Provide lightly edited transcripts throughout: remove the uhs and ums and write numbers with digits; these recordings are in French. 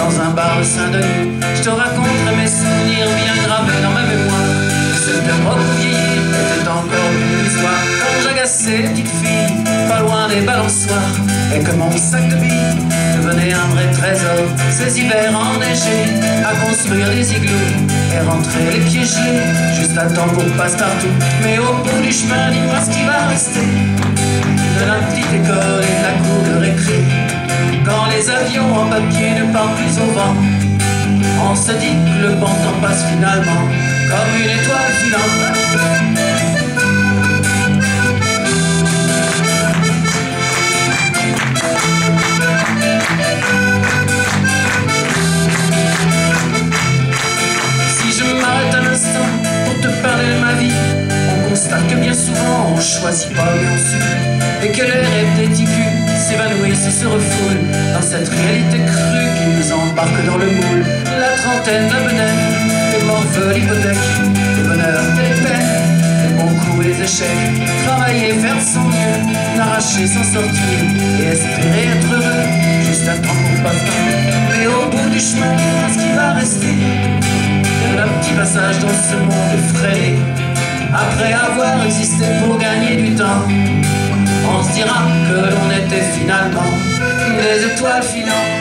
dans un bar de Saint-Denis. Je te raconterai mes souvenirs bien gravés dans ma mémoire. Cette robe vieillie était encore une histoire. Quand j'agaçais les petites filles, pas loin des balançoires, et que mon sac de billes devenait un vrai trésor. Ces hivers enneigés, à construire des igloos et rentrer les pieds gelés, juste à temps pour passe-partout. Mais au bout du chemin, dis-moi ce qui va rester de la petite école et de la cour de récré. Quand les avions en papier ne partent plus au vent, on se dit que le bon temps passe finalement comme une étoile filante. Si je m'arrête un instant pour te parler de ma vie, on constate que bien souvent on choisit pas bien sûr, et que les rêves des ticus s'évanouissent et se refoulent dans cette réalité crue qui nous embarque dans le moule. La trentaine d'abonnés, les morveux, l'hypothèque, les bonheurs et les peines, les bons coups et les échecs. Travailler, faire de son mieux, n'arracher, s'en sortir et espérer être heureux, juste à temps pour pas temps. Mais au bout du chemin, ce qui va rester de un petit passage dans ce monde effrayé. Après avoir existé pour gagner du temps, on se dira que l'on était finalement des étoiles filantes.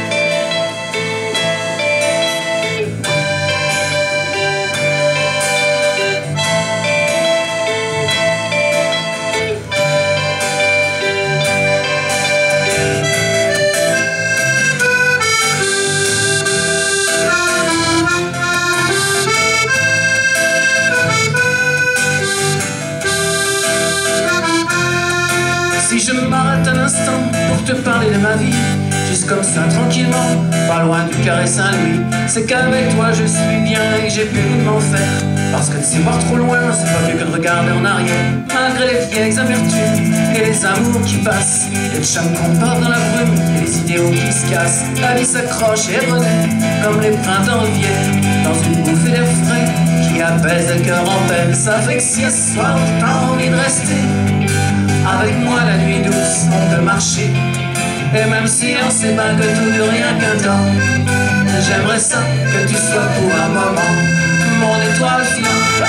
Si je m'arrête un instant pour te parler de ma vie, juste comme ça tranquillement, pas loin du carré Saint-Louis, c'est qu'avec toi je suis bien et que j'ai pu m'en faire. Parce que de s'y voir trop loin, c'est pas mieux que de regarder en arrière. Malgré les vieilles amertumes et les amours qui passent, les chums qu'on porte dans la brume et les idéaux qui se cassent, la vie s'accroche et renaît comme les printemps reviennent dans une bouffée d'air frais qui apaise le cœur en peine. Ça fait que si ce soir t'as envie de rester avec moi la nuit douce, on peut marcher. Et même si on sait pas que tout dure rien qu'un temps, j'aimerais ça que tu sois pour un moment mon étoile filante.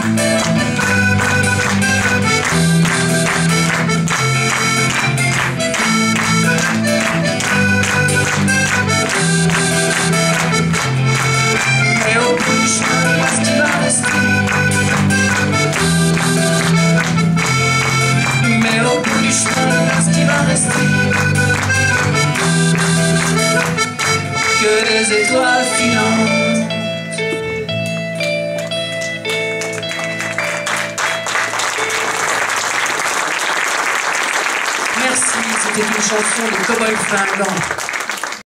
Et au bout du chemin, ce qui va rester, mais au bout du chemin, ce qui va rester, que des étoiles filantes. Merci, c'était une chanson de Cowboy Fringant.